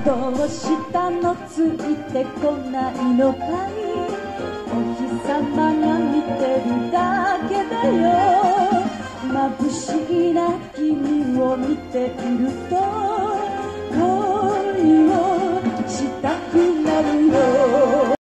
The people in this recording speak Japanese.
どうしたのついてこないのかい、お日様が見てるだけだよ。眩しいな君を見ていると